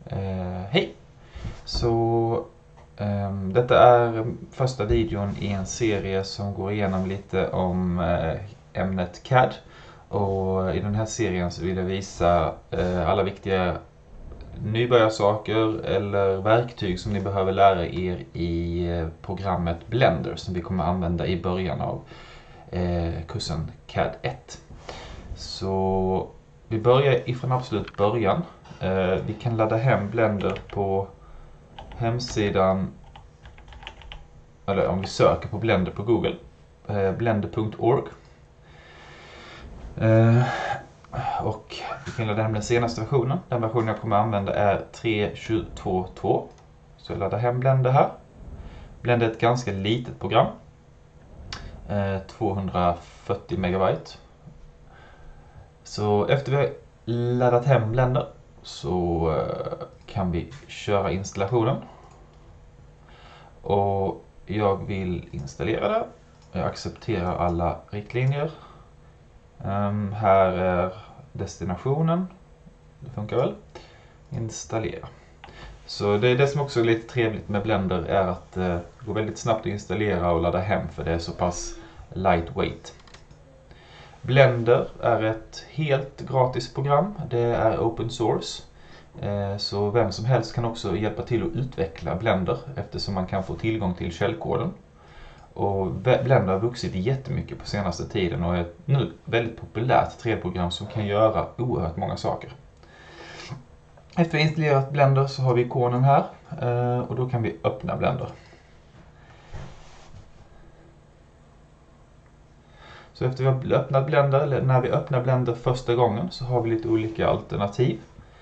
Hej! Så detta är första videon i en serie som går igenom lite om ämnet CAD. Och i den här serien så vill jag visa alla viktiga nybörjarsaker eller verktyg som ni behöver lära er i programmet Blender som vi kommer använda i början av kursen CAD 1. Så vi börjar ifrån absolut början. Vi kan ladda hem Blender på hemsidan, eller om vi söker på Blender på Google, blender.org. Och vi kan ladda hem den senaste versionen. Den versionen jag kommer att använda är 3.22.2. Så jag laddar hem Blender här. Blender är ett ganska litet program. 240 megabyte. Så efter vi har laddat hem Blender så kan vi köra installationen. Och jag vill installera det. Jag accepterar alla riktlinjer. Här är destinationen. Det funkar väl. Installera. Så det är det som också är lite trevligt med Blender är att det går väldigt snabbt att installera och ladda hem för det är så pass lightweight. Blender är ett helt gratis program. Det är open source. Så vem som helst kan också hjälpa till att utveckla Blender eftersom man kan få tillgång till källkoden. Och Blender har vuxit jättemycket på senaste tiden och är nu väldigt populärt 3D-program som kan göra oerhört många saker. Efter att vi installerat Blender så har vi ikonen här och då kan vi öppna Blender. Så efter vi har öppnat Blender, eller när vi öppnar Blender första gången så har vi lite olika alternativ.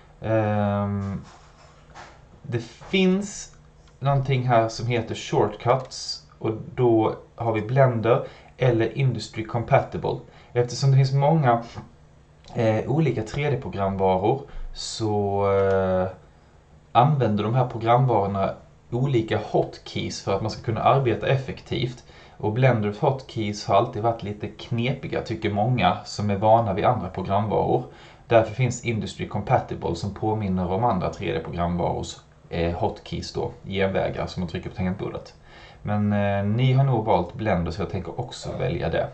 Det finns någonting här som heter shortcuts och då har vi Blender eller Industry Compatible. Eftersom det finns många olika 3D-programvaror så använder de här programvarorna olika hotkeys för att man ska kunna arbeta effektivt. Och Blenders hotkeys har alltid varit lite knepiga tycker många som är vana vid andra programvaror. Därför finns Industry Compatible som påminner om andra 3D-programvarors hotkeys då, genvägar som man trycker på tangentbordet. Men ni har nog valt Blender så jag tänker också välja det.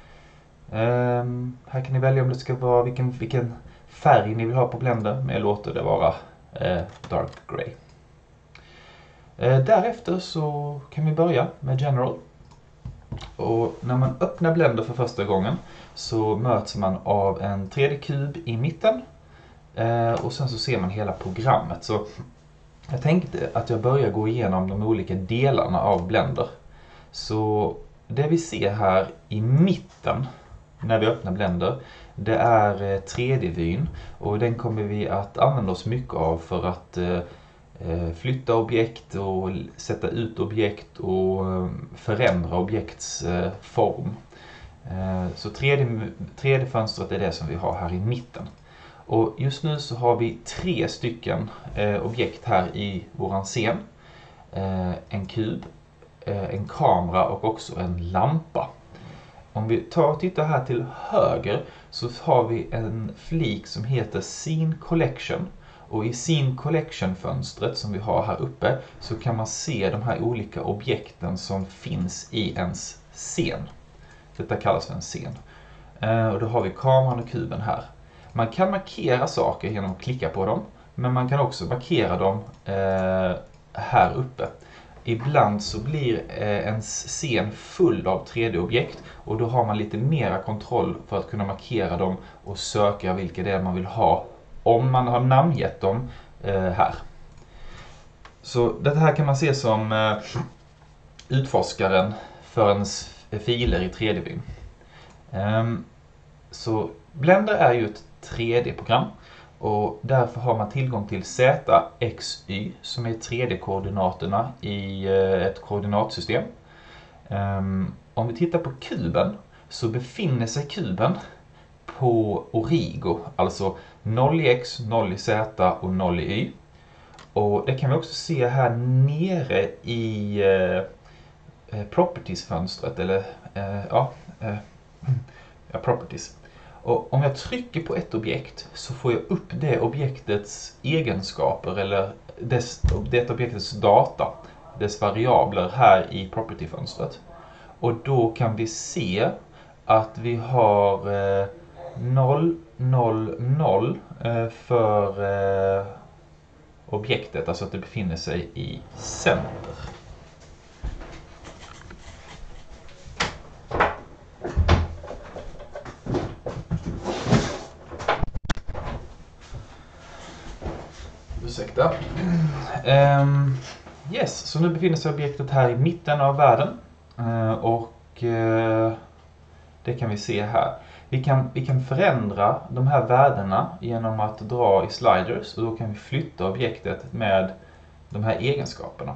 Här kan ni välja om det ska vara vilken färg ni vill ha på Blender, men jag låter det vara dark grey. Därefter så kan vi börja med General. Och när man öppnar Blender för första gången så möts man av en 3D-kub i mitten och sen så ser man hela programmet. Så jag tänkte att jag börjar gå igenom de olika delarna av Blender. Så det vi ser här i mitten när vi öppnar Blender, det är 3D-vyn och den kommer vi att använda oss mycket av för att flytta objekt och sätta ut objekt och förändra objekts form. Så 3D-fönstret är det som vi har här i mitten. Och just nu så har vi 3 stycken objekt här i våran scen. En kub, en kamera och också en lampa. Om vi tar och tittar här till höger så har vi en flik som heter Scene Collection. Och i Scene Collection-fönstret som vi har här uppe så kan man se de här olika objekten som finns i ens scen. Detta kallas för en scen. Och då har vi kameran och kuben här. Man kan markera saker genom att klicka på dem, men man kan också markera dem här uppe. Ibland så blir ens scen full av 3D-objekt och då har man lite mera kontroll för att kunna markera dem och söka vilka det är man vill ha om man har namngett dem här. Så det här kan man se som utforskaren för ens filer i 3D-vyn. Så Blender är ju ett 3D-program och därför har man tillgång till Z, X, Y som är 3D-koordinaterna i ett koordinatsystem. Om vi tittar på kuben så befinner sig kuben på origo, alltså 0 i X, 0 i Z och 0 i Y. Och det kan vi också se här nere i Properties-fönstret, eller properties. Och om jag trycker på ett objekt så får jag upp det objektets egenskaper eller det objektets data, dess variabler här i property-fönstret. Och då kan vi se att vi har 0, 0, 0 för objektet, alltså att det befinner sig i center. Ursäkta. Yes, så nu befinner sig objektet här i mitten av världen. Och det kan vi se här. Vi kan förändra de här värdena genom att dra i sliders, och då kan vi flytta objektet med de här egenskaperna.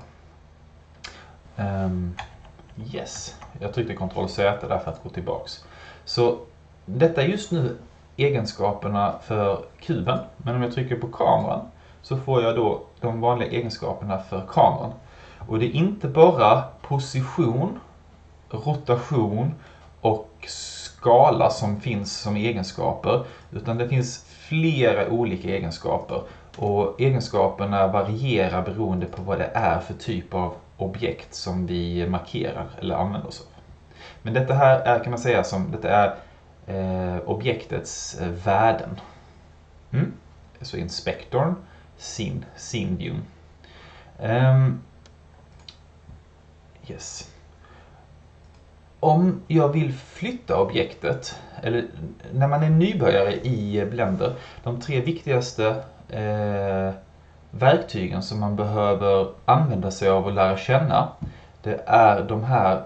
Yes, jag tryckte Ctrl-Z där för att gå tillbaks. Så detta är just nu egenskaperna för kuben, men om jag trycker på kameran så får jag då de vanliga egenskaperna för kameran. Och det är inte bara position, rotation och skala som finns som egenskaper, utan det finns flera olika egenskaper, och egenskaperna varierar beroende på vad det är för typ av objekt som vi markerar eller använder oss av. Men detta här är, kan man säga, detta är objektets värden. Så inspektorn, scene view. Yes. Om jag vill flytta objektet, eller när man är nybörjare i Blender, de 3 viktigaste verktygen som man behöver använda sig av och lära känna, det är de här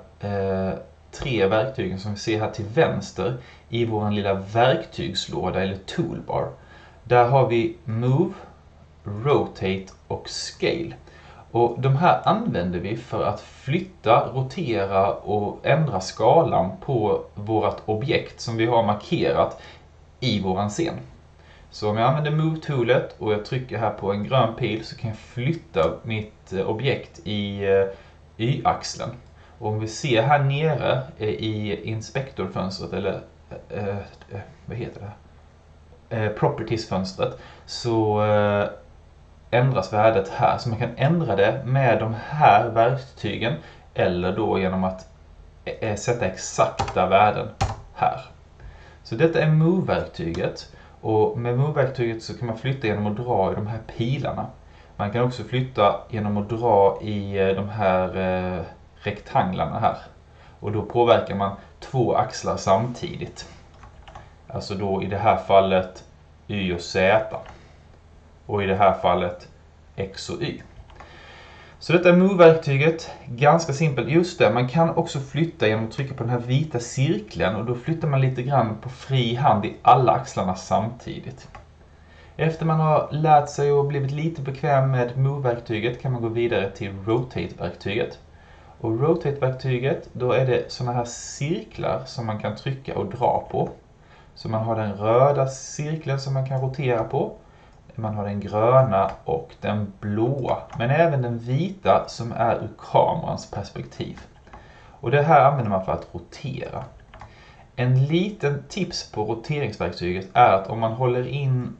3 verktygen som vi ser här till vänster i vår lilla verktygslåda eller toolbar. Där har vi Move, Rotate och Scale. Och de här använder vi för att flytta, rotera och ändra skalan på vårt objekt som vi har markerat i våran scen. Så om jag använder Move-toolet och jag trycker här på en grön pil så kan jag flytta mitt objekt i y-axeln. Och om vi ser här nere i inspektorfönstret, eller vad heter det? Properties-fönstret, så ändras värdet här. Så man kan ändra det med de här verktygen eller då genom att sätta exakta värden här. Så detta är Move-verktyget, och med Move-verktyget så kan man flytta genom att dra i de här pilarna. Man kan också flytta genom att dra i de här rektanglarna här. Och då påverkar man 2 axlar samtidigt. Alltså då i det här fallet Y och Z. Och i det här fallet X och Y. Så detta är Move-verktyget. Ganska simpelt. Just det, man kan också flytta genom att trycka på den här vita cirkeln. Och då flyttar man lite grann på fri hand i alla axlarna samtidigt. Efter man har lärt sig och blivit lite bekväm med Move-verktyget kan man gå vidare till Rotate-verktyget. Och Rotate-verktyget, då är det såna här cirklar som man kan trycka och dra på. Så man har den röda cirkeln som man kan rotera på. Man har den gröna och den blåa, men även den vita som är ur kamerans perspektiv. Och det här använder man för att rotera. En liten tips på roteringsverktyget är att om man håller in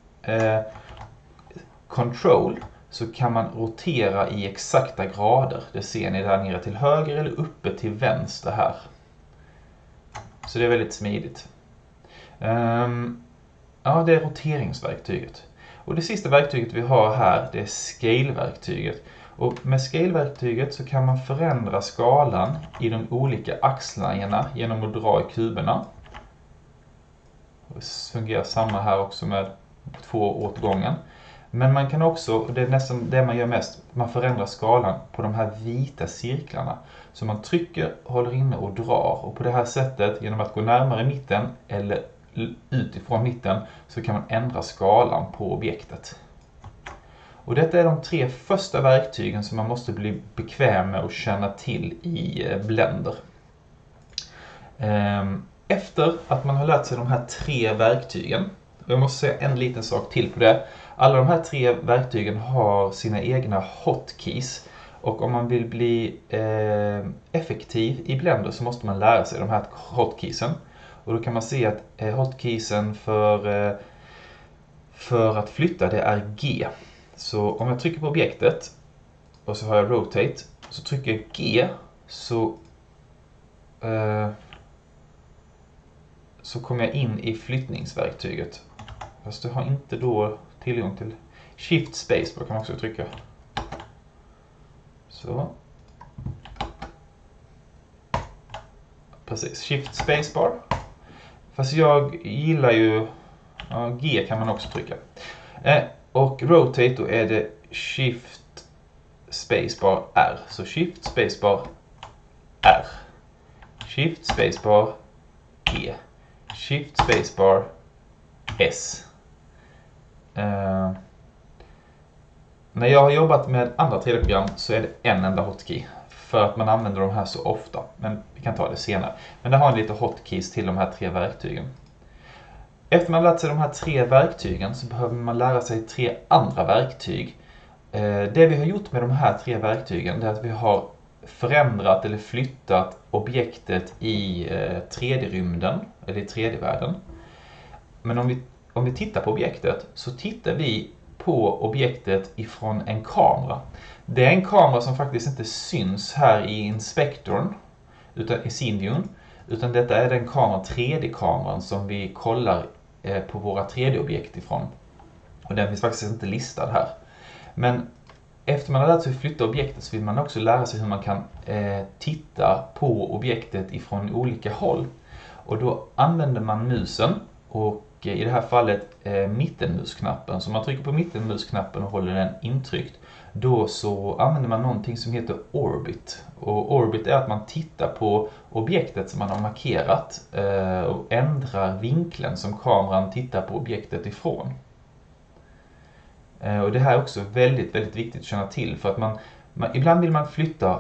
Control så kan man rotera i exakta grader. Det ser ni där nere till höger eller uppe till vänster här. Så det är väldigt smidigt. Ja, det är roteringsverktyget. Och det sista verktyget vi har här, det är Scale-verktyget. Och med Scale-verktyget så kan man förändra skalan i de olika axlarna genom att dra i kuberna. Det fungerar samma här också med 2 åt gången. Men man kan också, det är nästan det man gör mest, man förändrar skalan på de här vita cirklarna. Så man trycker, håller inne och drar. Och på det här sättet, genom att gå närmare mitten eller utifrån mitten, så kan man ändra skalan på objektet. Och detta är de 3 första verktygen som man måste bli bekväm med och känna till i Blender. Efter att man har lärt sig de här 3 verktygen, och jag måste säga en liten sak till på det. Alla de här 3 verktygen har sina egna hotkeys. Och om man vill bli effektiv i Blender så måste man lära sig de här hotkeysen. Och då kan man se att hotkeysen för att flytta det är G. Så om jag trycker på objektet och så har jag rotate, så trycker jag G så kommer jag in i flyttningsverktyget. Fast du har inte då tillgång till Shift Spacebar kan man också trycka. Så. Precis, Shift Spacebar. Fast jag gillar ju G kan man också trycka. Och rotate då är det Shift Spacebar R. Så Shift Spacebar R. Shift Spacebar G. Shift Spacebar S. När jag har jobbat med andra 3D-program så är det en enda hotkey. För att man använder de här så ofta. Men vi kan ta det senare. Men det har en lite hotkeys till de här 3 verktygen. Efter man lärt sig de här 3 verktygen så behöver man lära sig 3 andra verktyg. Det vi har gjort med de här 3 verktygen är att vi har förändrat eller flyttat objektet i 3D-rymden eller i 3D-världen. Men om vi tittar på objektet så tittar vi på objektet ifrån en kamera. Det är en kamera som faktiskt inte syns här i inspektorn utan i SceneViewen, utan detta är den kameran, 3D-kameran som vi kollar på våra 3D-objekt ifrån. Och den finns faktiskt inte listad här. Men efter man har lärt sig flytta objektet så vill man också lära sig hur man kan titta på objektet ifrån olika håll. Och då använder man musen och i det här fallet mittenmusknappen. Så man trycker på mittenmusknappen och håller den intryckt. Då så använder man någonting som heter Orbit. Och Orbit är att man tittar på objektet som man har markerat och ändrar vinkeln som kameran tittar på objektet ifrån. Och det här är också väldigt, väldigt viktigt att känna till för att ibland vill man flytta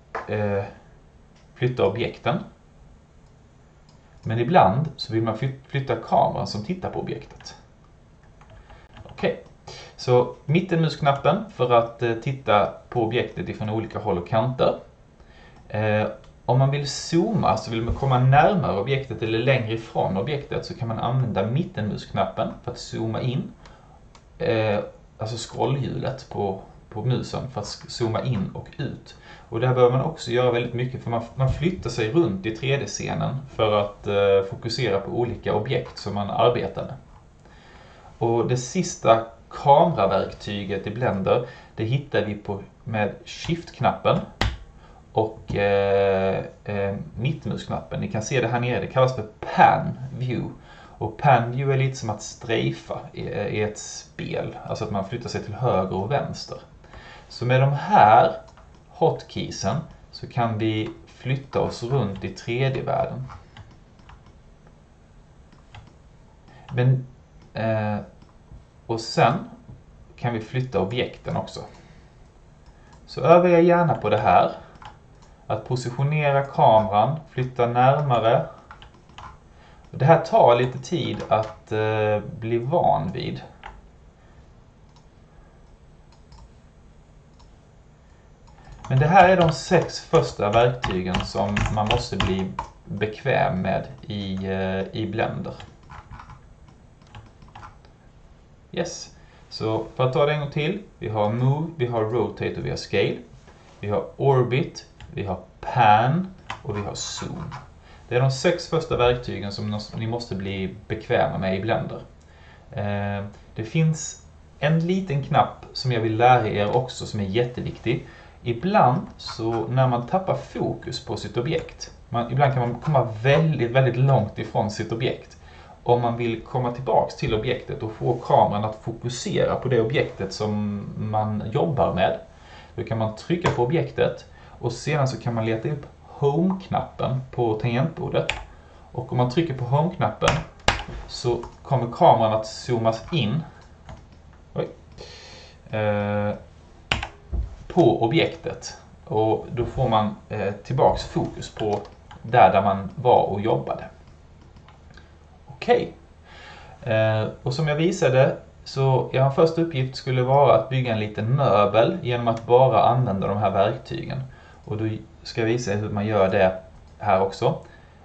objekten. Men ibland så vill man flytta kameran som tittar på objektet. Okej, så mittenmusknappen för att titta på objektet ifrån olika håll och kanter. Om man vill zooma, så vill man komma närmare objektet eller längre ifrån objektet, så kan man använda mittenmusknappen för att zooma in. Alltså scrollhjulet på musen för att zooma in och ut. Och det här behöver man också göra väldigt mycket, för man flyttar sig runt i 3D-scenen för att fokusera på olika objekt som man arbetar med. Och det sista kameraverktyget i Blender, det hittar vi med Shift-knappen och mittmusknappen. Ni kan se det här nere, det kallas för Pan View. Och Pan View är lite som att strejfa i ett spel, alltså att man flyttar sig till höger och vänster. Så med de här hotkeysen så kan vi flytta oss runt i 3D-världen. Men, och sen kan vi flytta objekten också. Så övar jag gärna på det här. Att positionera kameran, flytta närmare. Det här tar lite tid att bli van vid. Men det här är de 6 första verktygen som man måste bli bekväm med i Blender. Yes, så för att ta det en gång till. Vi har Move, vi har Rotate och vi har Scale. Vi har Orbit, vi har Pan och vi har Zoom. Det är de 6 första verktygen som ni måste bli bekväma med i Blender. Det finns en liten knapp som jag vill lära er också som är jätteviktig. Ibland så när man tappar fokus på sitt objekt, ibland kan man komma väldigt, väldigt långt ifrån sitt objekt. Om man vill komma tillbaks till objektet och få kameran att fokusera på det objektet som man jobbar med, då kan man trycka på objektet och sedan så kan man leta upp Home-knappen på tangentbordet. Och om man trycker på Home-knappen så kommer kameran att zoomas in på objektet. Och då får man tillbaks fokus på där man var och jobbade. Okej. Och som jag visade så er första uppgift skulle vara att bygga en liten möbel genom att bara använda de här verktygen. Och då ska jag visa hur man gör det här också.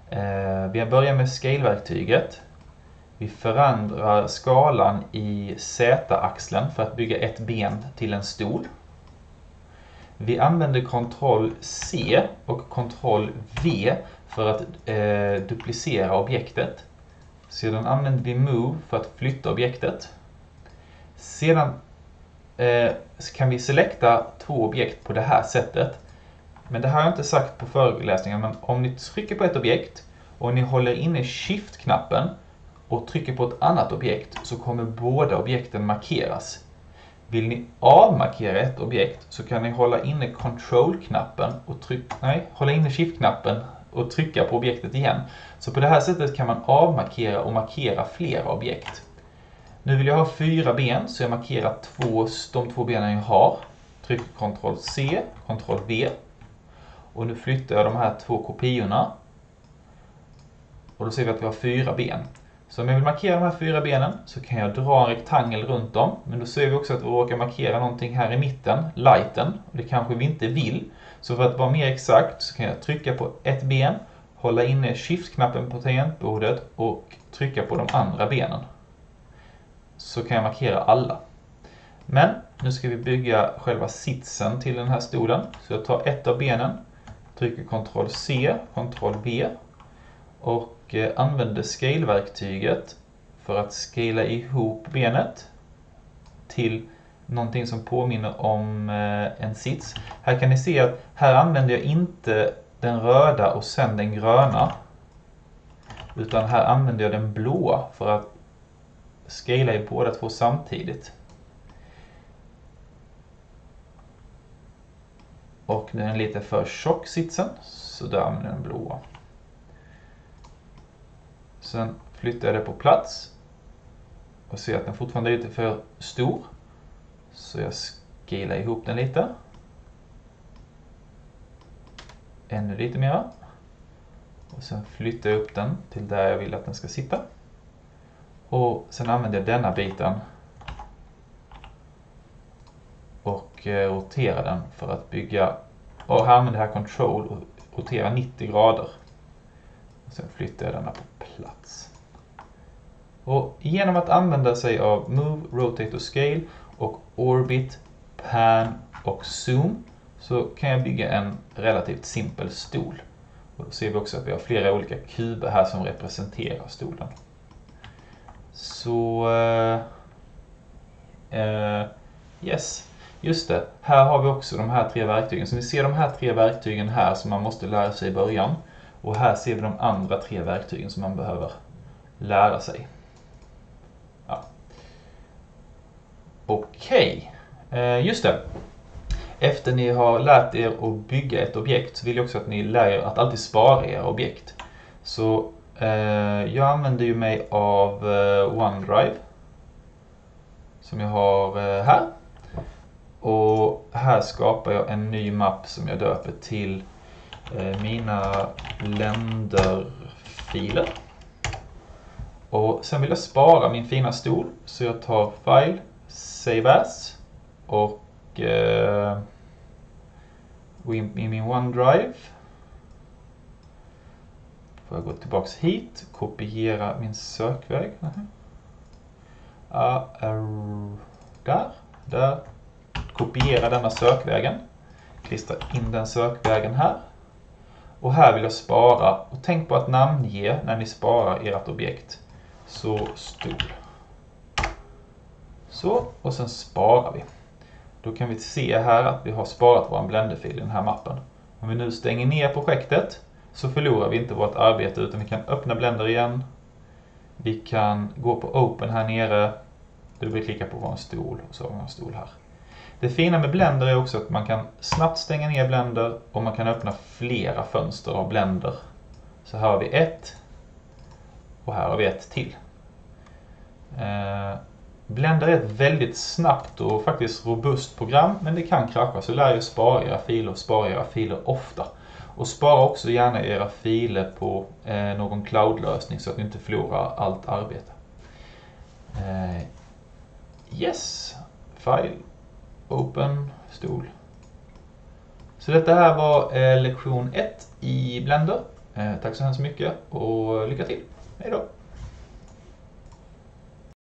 Vi börjar med scale-verktyget. Vi förändrar skalan i Z-axeln för att bygga ett ben till en stol. Vi använder Ctrl-C och Ctrl-V för att duplicera objektet. Sedan använder vi Move för att flytta objektet. Sedan kan vi selekta två objekt på det här sättet. Men det har jag inte sagt på föreläsningen, men om ni trycker på ett objekt och ni håller inne Shift-knappen och trycker på ett annat objekt så kommer båda objekten markeras. Vill ni avmarkera ett objekt så kan ni hålla inne Control-knappen och hålla inne Shift-knappen och trycka på objektet igen. Så på det här sättet kan man avmarkera och markera flera objekt. Nu vill jag ha 4 ben så jag markerar de 2 benen jag har. Trycker Ctrl-C, Ctrl-V. Och nu flyttar jag de här 2 kopiorna. Och då ser vi att vi har 4 ben. Så om jag vill markera de här 4 benen så kan jag dra en rektangel runt dem. Men då ser vi också att vi råkar markera någonting här i mitten, lighten. Och det kanske vi inte vill. Så för att vara mer exakt så kan jag trycka på ett ben, hålla inne Shift-knappen på tangentbordet och trycka på de andra benen. Så kan jag markera alla. Men nu ska vi bygga själva sitsen till den här stolen. Så jag tar ett av benen, trycker Ctrl-C, Ctrl-V och använder scale-verktyget för att scala ihop benet till någonting som påminner om en sits. Här kan ni se att här använder jag inte den röda och sen den gröna. Utan här använder jag den blåa för att scala i båda två samtidigt. Och nu är den lite för tjock sitsen, så där använder jag den blåa. Sen flyttar jag det på plats och ser att den fortfarande är lite för stor. Så jag scalar ihop den lite. Ännu lite mer. Och sen flyttar jag upp den till där jag vill att den ska sitta. Och sen använder jag denna biten och roterar den för att bygga. Och här använder jag Control och roterar 90 grader. Och sen flyttar jag denna på plats. Och genom att använda sig av Move, Rotate och Scale och Orbit, Pan och Zoom så kan jag bygga en relativt simpel stol. Och då ser vi också att vi har flera olika kuber här som representerar stolen. Så yes, just det. Här har vi också de här 3 verktygen. Så ni ser de här 3 verktygen här som man måste lära sig i början. Och här ser vi de andra 3 verktygen som man behöver lära sig. Ja. Okej, just det. Efter ni har lärt er att bygga ett objekt så vill jag också att ni lär er att alltid spara era objekt. Så jag använder ju mig av OneDrive som jag har här. Och här skapar jag en ny mapp som jag döper till mina Blender-filer. Och sen vill jag spara min fina stol så jag tar File, Save As och gå in i min OneDrive. Får jag gå tillbaks hit, kopiera min sökväg. Där. Kopiera denna sökvägen. Klistra in den sökvägen här. Och här vill jag spara. Och tänk på att namnge när ni sparar ert objekt. Så stol. Så, och sen sparar vi. Då kan vi se här att vi har sparat vår Blender-fil i den här mappen. Om vi nu stänger ner projektet så förlorar vi inte vårt arbete utan vi kan öppna Blender igen. Vi kan gå på Open här nere. Dubbelklicka på vår stol och så har vi en stol här. Det fina med Blender är också att man kan snabbt stänga ner Blender och man kan öppna flera fönster av Blender. Så här har vi ett och här har vi ett till. Blender är ett väldigt snabbt och faktiskt robust program, men det kan krascha, så lär er spara era filer ofta. Och spara också gärna era filer på någon cloud-lösning så att ni inte förlorar allt arbete. Yes, File, Open, stol. Så detta här var lektion 1 i Blender. Tack så hemskt mycket och lycka till. Hej då!